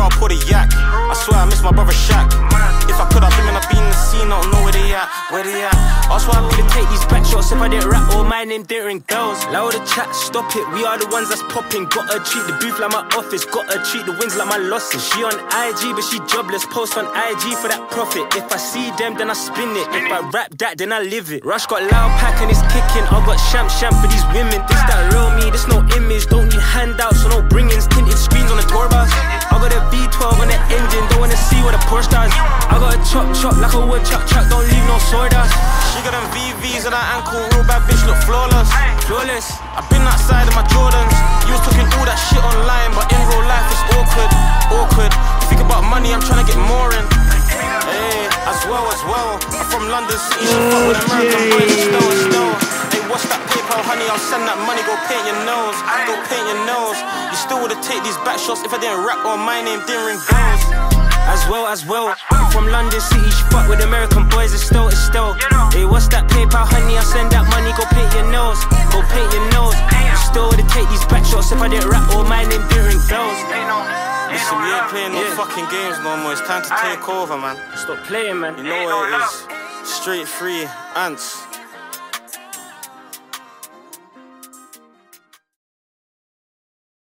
I'll pour the yak. I swear I miss my brother Shaq. If I could, I'd bring and I'd be in the scene. I don't know where they at, where they at. That's why I wouldn't take these back shots if I didn't rap or my name didn't ring bells. Loud the chat, stop it, we are the ones that's popping. Gotta treat the booth like my office, gotta treat the wins like my losses. She on IG but she jobless, post on IG for that profit. If I see them then I spin it, if I rap that then I live it. Rush got loud pack and it's kicking, I got sham for these women. This that real me, this no image, don't need handouts so no bringings. Tinted screens on the tour bus, I got a V12 on the engine, don't wanna see what the Porsche does. I got a chop like a wood chop, don't leave no sword dust. She got them VVs on her ankle, real bad bitch look flawless. I've been outside of my Jordans. You was talking all that shit online, but in real life it's awkward. You think about money, I'm trying to get more in. Hey, as well. I'm from London City, she fuck with American boys still. Hey, what's that PayPal, honey? I'll send that money, go paint your nose. Go paint your nose. You still would've take these back shots if I didn't rap or my name didn't ring bells. As well, I'm from London City, she fuck with American boys, it's still. Hey, what's that PayPal, honey? I'll send that money, go paint your nose. Go paint your nose. You still would've take these back shots if I didn't rap or my name didn't ring bells. Listen, we ain't playing no fucking games no more, it's time to take over, man. Stop playing, man. You know what it is. Straight free, ants.